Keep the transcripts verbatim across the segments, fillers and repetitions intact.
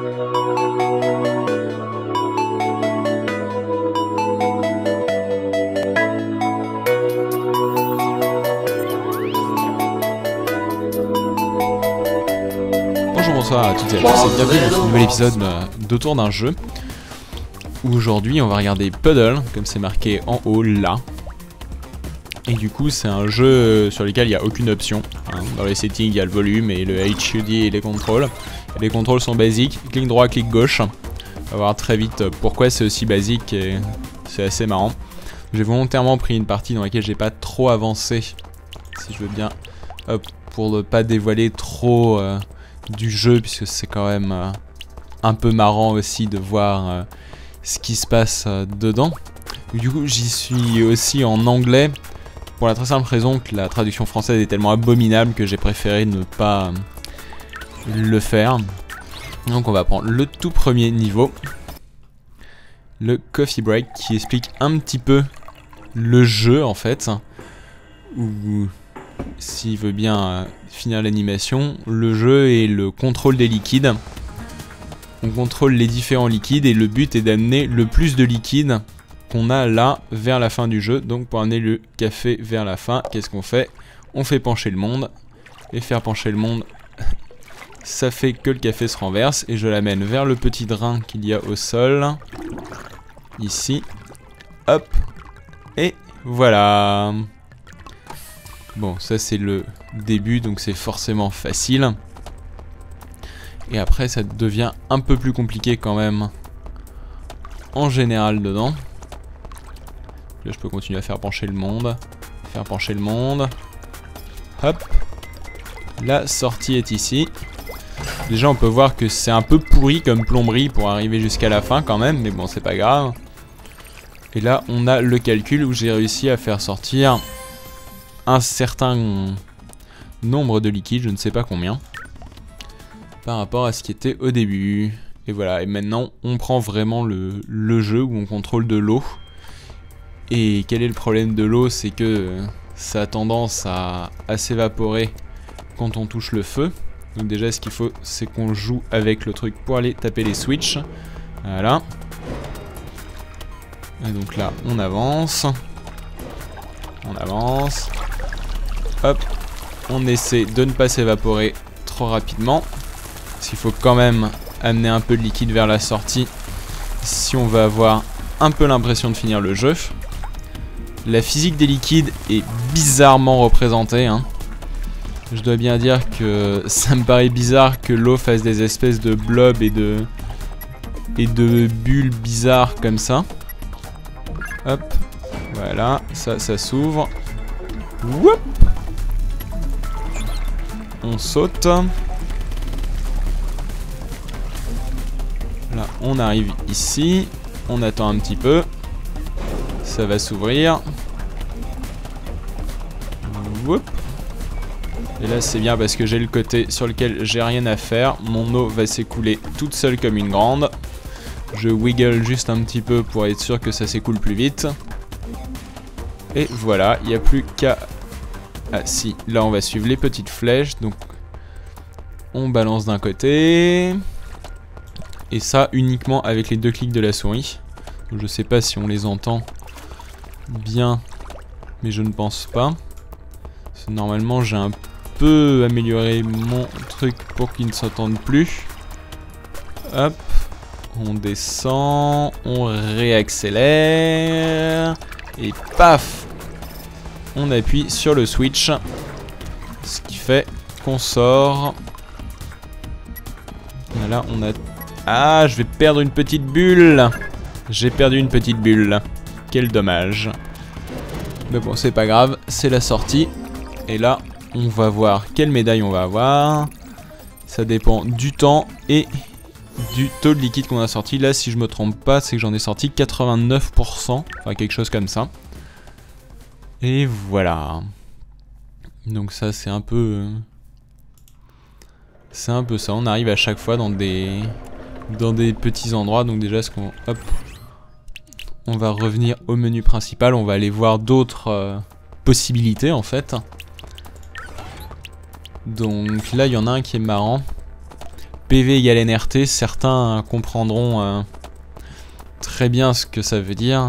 Bonsoir à toutes et à tous et bienvenue dans ce nouvel épisode d'Autour d'un jeu. Aujourd'hui on va regarder Puddle, comme c'est marqué en haut là. Et du coup c'est un jeu sur lequel il n'y a aucune option. Hein. Dans les settings il y a le volume et le H U D et les contrôles. Et les contrôles sont basiques, clic droit, clic gauche. On va voir très vite pourquoi c'est aussi basique et c'est assez marrant. J'ai volontairement pris une partie dans laquelle j'ai pas trop avancé, si je veux bien, hop, pour ne pas dévoiler trop... Euh, du jeu, puisque c'est quand même euh, un peu marrant aussi de voir euh, ce qui se passe euh, dedans. Du coup j'y suis aussi en anglais pour la très simple raison que la traduction française est tellement abominable que j'ai préféré ne pas euh, le faire. Donc on va prendre le tout premier niveau, le Coffee Break, qui explique un petit peu le jeu en fait, où s'il veut bien euh, finir l'animation, le jeu est le contrôle des liquides. On contrôle les différents liquides et le but est d'amener le plus de liquide qu'on a là vers la fin du jeu. Donc pour amener le café vers la fin, qu'est-ce qu'on fait? On fait pencher le monde. Et faire pencher le monde, ça fait que le café se renverse. Et je l'amène vers le petit drain qu'il y a au sol. Ici. Hop. Et voilà. Bon, ça c'est le début, donc c'est forcément facile. Et après, ça devient un peu plus compliqué quand même, en général, dedans. Là, je peux continuer à faire pencher le monde. Faire pencher le monde. Hop. La sortie est ici. Déjà, on peut voir que c'est un peu pourri comme plomberie pour arriver jusqu'à la fin quand même, mais bon, c'est pas grave. Et là, on a le calcul où j'ai réussi à faire sortir un certain nombre de liquides, je ne sais pas combien, par rapport à ce qui était au début. Et voilà, et maintenant on prend vraiment le, le jeu où on contrôle de l'eau. Et quel est le problème de l'eau? C'est que ça a tendance à, à s'évaporer quand on touche le feu. Donc déjà ce qu'il faut c'est qu'on joue avec le truc pour aller taper les switches. Voilà. Et donc là on avance. On avance. Hop, on essaie de ne pas s'évaporer trop rapidement. Parce qu'il faut quand même amener un peu de liquide vers la sortie si on veut avoir un peu l'impression de finir le jeu. La physique des liquides est bizarrement représentée. Hein. Je dois bien dire que ça me paraît bizarre que l'eau fasse des espèces de blobs et de, et de bulles bizarres comme ça. Hop, voilà, ça, ça s'ouvre. Whoop! On saute. Là, on arrive ici. On attend un petit peu. Ça va s'ouvrir. Et là, c'est bien parce que j'ai le côté sur lequel j'ai rien à faire. Mon eau va s'écouler toute seule comme une grande. Je wiggle juste un petit peu pour être sûr que ça s'écoule plus vite. Et voilà, il n'y a plus qu'à... Ah si, là on va suivre les petites flèches, donc on balance d'un côté. Et ça uniquement avec les deux clics de la souris. Donc, je sais pas si on les entend bien, mais je ne pense pas. Parce que normalement j'ai un peu amélioré mon truc pour qu'il ne s'entende plus. Hop, on descend, on réaccélère. Et paf! On appuie sur le switch, ce qui fait qu'on sort. Là, on a... Ah, je vais perdre une petite bulle. J'ai perdu une petite bulle. Quel dommage. Mais bon, c'est pas grave, c'est la sortie. Et là, on va voir quelle médaille on va avoir. Ça dépend du temps et du taux de liquide qu'on a sorti. Là, si je me trompe pas, c'est que j'en ai sorti quatre-vingt-neuf pour cent. Enfin, quelque chose comme ça. Et voilà. Donc ça c'est un peu... C'est un peu ça. On arrive à chaque fois dans des... Dans des petits endroits. Donc déjà ce qu'on... Hop. On va revenir au menu principal. On va aller voir d'autres euh, possibilités en fait. Donc là il y en a un qui est marrant. P V égale N R T, certains comprendront euh, très bien ce que ça veut dire.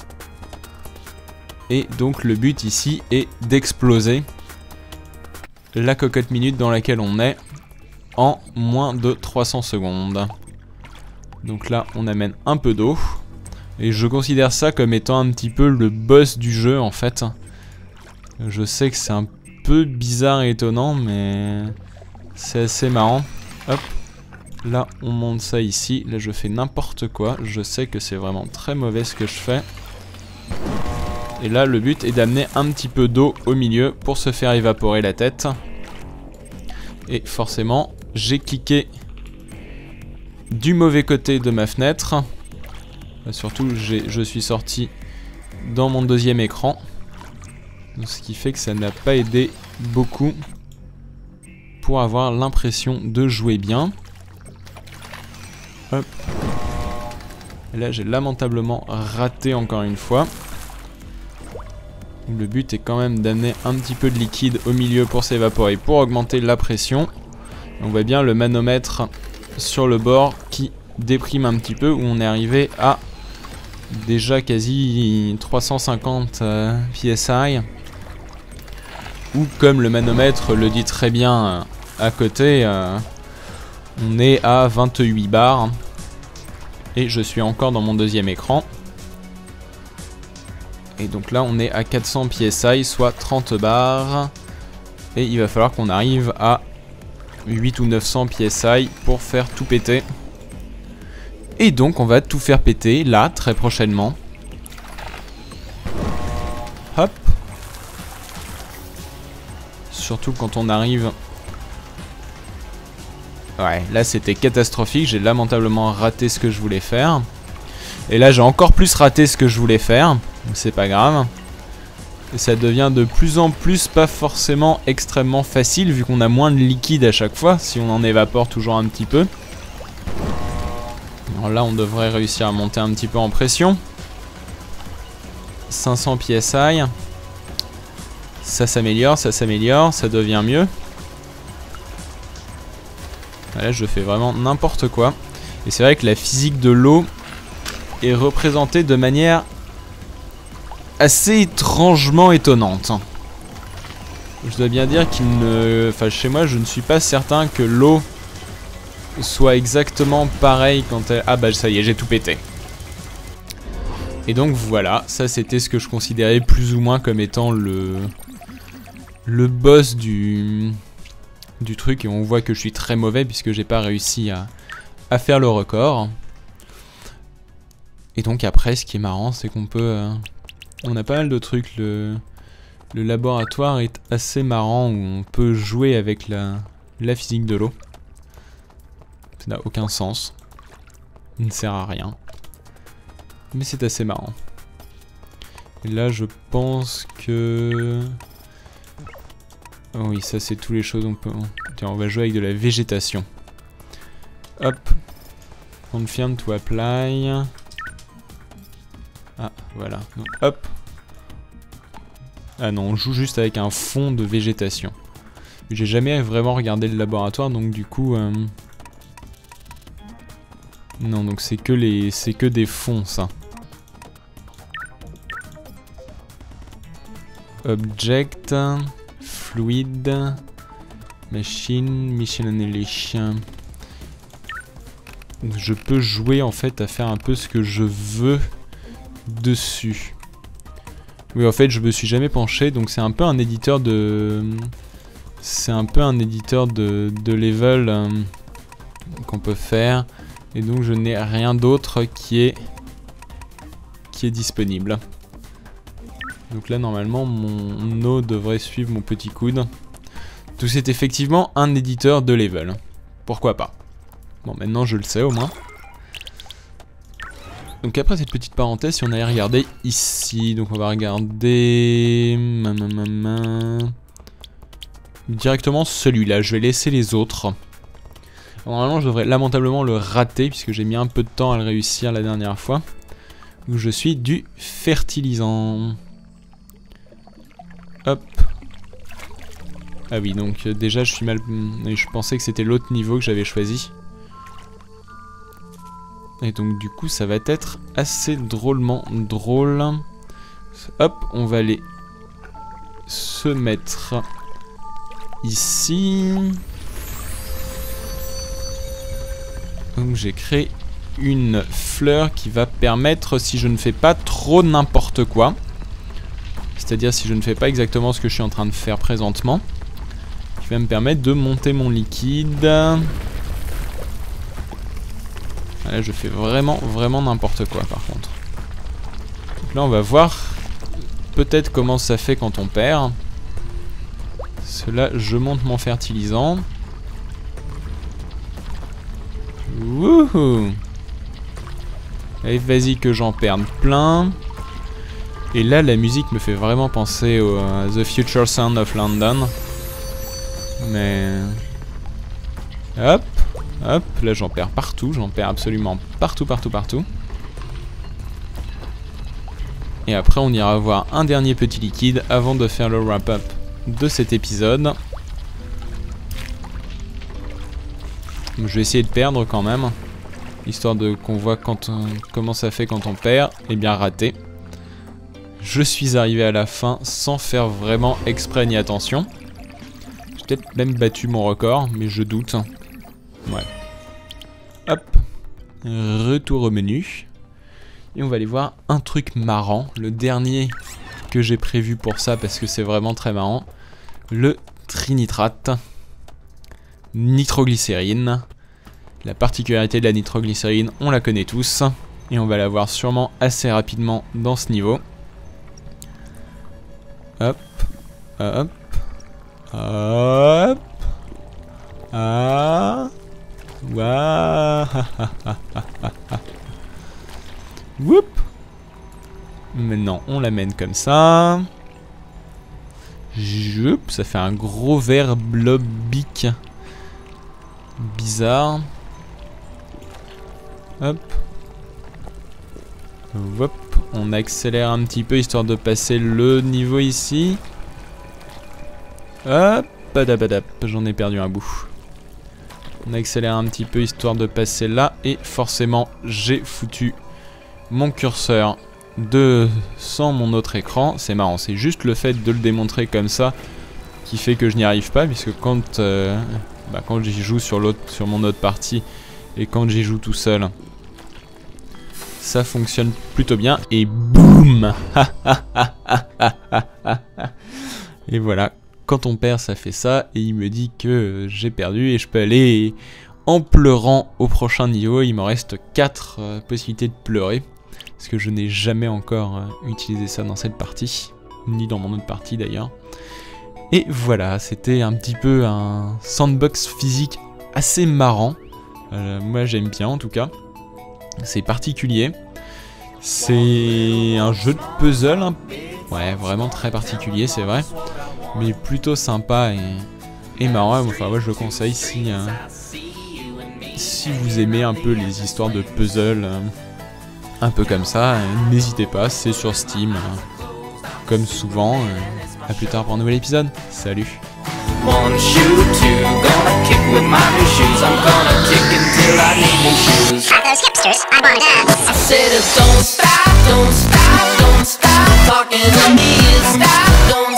Et donc le but ici est d'exploser la cocotte minute dans laquelle on est en moins de trois cents secondes. Donc là on amène un peu d'eau. Et je considère ça comme étant un petit peu le boss du jeu en fait. Je sais que c'est un peu bizarre et étonnant, mais c'est assez marrant. Hop, là on monte ça ici. Là je fais n'importe quoi. Je sais que c'est vraiment très mauvais ce que je fais. Et là le but est d'amener un petit peu d'eau au milieu pour se faire évaporer la tête. Et forcément j'ai cliqué du mauvais côté de ma fenêtre. Surtout, je suis sorti dans mon deuxième écran. Ce qui fait que ça n'a pas aidé beaucoup pour avoir l'impression de jouer bien. Hop. Et là, j'ai lamentablement raté encore une fois. Le but est quand même d'amener un petit peu de liquide au milieu pour s'évaporer, pour augmenter la pression. On voit bien le manomètre sur le bord qui déprime un petit peu, où on est arrivé à déjà quasi trois cent cinquante euh, P S I, ou comme le manomètre le dit très bien euh, à côté, euh, on est à vingt-huit bars, et je suis encore dans mon deuxième écran. Et donc là on est à quatre cents P S I, soit trente bars, et il va falloir qu'on arrive à huit ou neuf cents P S I pour faire tout péter. Et donc on va tout faire péter là très prochainement. Hop. Surtout quand on arrive. Ouais, là c'était catastrophique, j'ai lamentablement raté ce que je voulais faire. Et là j'ai encore plus raté ce que je voulais faire, c'est pas grave. Et ça devient de plus en plus pas forcément extrêmement facile vu qu'on a moins de liquide à chaque fois, si on en évapore toujours un petit peu. Alors là on devrait réussir à monter un petit peu en pression. cinq cents P S I. Ça s'améliore, ça s'améliore, ça devient mieux. Là je fais vraiment n'importe quoi. Et c'est vrai que la physique de l'eau est représentée de manière assez étrangement étonnante. Je dois bien dire qu'il ne... Enfin chez moi je ne suis pas certain que l'eau soit exactement pareil quand elle... Ah bah ça y est, j'ai tout pété. Et donc voilà, ça c'était ce que je considérais plus ou moins comme étant le... Le boss du... Du truc, et on voit que je suis très mauvais puisque j'ai pas réussi à... à faire le record. Et donc après, ce qui est marrant, c'est qu'on peut... Euh... On a pas mal de trucs, le... Le laboratoire est assez marrant où on peut jouer avec la, la physique de l'eau. Ça n'a aucun sens. Il ne sert à rien. Mais c'est assez marrant. Et là, je pense que... Oh oui, ça c'est toutes les choses. On peut... Tiens, on va jouer avec de la végétation. Hop. Confirm to apply. Ah, voilà. Donc, hop. Ah non, on joue juste avec un fond de végétation. J'ai jamais vraiment regardé le laboratoire, donc du coup... Euh... Non, donc c'est que les, c'est que des fonds, ça. Object, fluid, machine, mission analysis. Je peux jouer en fait à faire un peu ce que je veux dessus. Oui, en fait, je me suis jamais penché, donc c'est un peu un éditeur de... C'est un peu un éditeur de, de level euh, qu'on peut faire. Et donc je n'ai rien d'autre qui est... qui est disponible. Donc là, normalement, mon eau devrait suivre mon petit coude. Donc c'est effectivement un éditeur de level. Pourquoi pas. Bon, maintenant je le sais au moins. Donc après cette petite parenthèse, si on allait regarder ici, donc on va regarder directement celui-là. Je vais laisser les autres. Alors, normalement, je devrais lamentablement le rater puisque j'ai mis un peu de temps à le réussir la dernière fois. Où je suis du fertilisant. Hop. Ah oui, donc euh, déjà je suis mal... Je pensais que c'était l'autre niveau que j'avais choisi. Et donc du coup ça va être assez drôlement drôle. Hop, on va aller se mettre ici. Donc j'ai créé une fleur qui va permettre, si je ne fais pas trop n'importe quoi, c'est-à-dire si je ne fais pas exactement ce que je suis en train de faire présentement, qui va me permettre de monter mon liquide. Là je fais vraiment vraiment n'importe quoi par contre. Donc là on va voir peut-être comment ça fait quand on perd. Cela, je monte mon fertilisant. Wouhou! Allez, vas-y que j'en perde plein. Et là, la musique me fait vraiment penser au uh, The Future Sound of London. Mais... Hop, hop, là j'en perds partout, j'en perds absolument partout, partout, partout. Et après, on ira voir un dernier petit liquide avant de faire le wrap-up de cet épisode. Je vais essayer de perdre quand même, histoire de qu'on voit quand, euh, comment ça fait quand on perd. Et bien raté. Je suis arrivé à la fin sans faire vraiment exprès ni attention. J'ai peut-être même battu mon record, mais je doute. Ouais. Hop. Retour au menu. Et on va aller voir un truc marrant. Le dernier que j'ai prévu pour ça parce que c'est vraiment très marrant. Le trinitrate. Nitroglycérine. La particularité de la nitroglycérine, on la connaît tous. Et on va la voir sûrement assez rapidement dans ce niveau. Hop. Hop. Hop. Ah. Waouh. Whoop. Maintenant, on l'amène comme ça. Joup, ça fait un gros verre blobique. Bizarre. Hop. Hop. On accélère un petit peu histoire de passer le niveau ici. Hop. Badabadap. J'en ai perdu un bout. On accélère un petit peu histoire de passer là. Et forcément, j'ai foutu mon curseur de sans mon autre écran. C'est marrant, c'est juste le fait de le démontrer comme ça qui fait que je n'y arrive pas, puisque quand euh, bah, quand j'y joue sur l'autre, sur mon autre partie, et quand j'y joue tout seul, ça fonctionne plutôt bien. Et boum. Et voilà, quand on perd ça fait ça, et il me dit que j'ai perdu et je peux aller en pleurant au prochain niveau. Il me reste quatre euh, possibilités de pleurer. Parce que je n'ai jamais encore euh, utilisé ça dans cette partie. Ni dans mon autre partie d'ailleurs. Et voilà, c'était un petit peu un sandbox physique assez marrant. Euh, moi j'aime bien en tout cas. C'est particulier. C'est un jeu de puzzle. Hein. Ouais, vraiment très particulier, c'est vrai. Mais plutôt sympa et, et marrant. Enfin, moi je le conseille si, euh, si vous aimez un peu les histoires de puzzle. Euh, Un peu comme ça, n'hésitez pas, c'est sur Steam, euh, comme souvent. Euh, à plus tard pour un nouvel épisode. Salut. One shoe, two, gonna kick with my new shoes. I'm gonna kick until I need new shoes. At those hipsters, I wanna dance. I said, don't stop, don't stop, don't stop talking to me. Stop, don't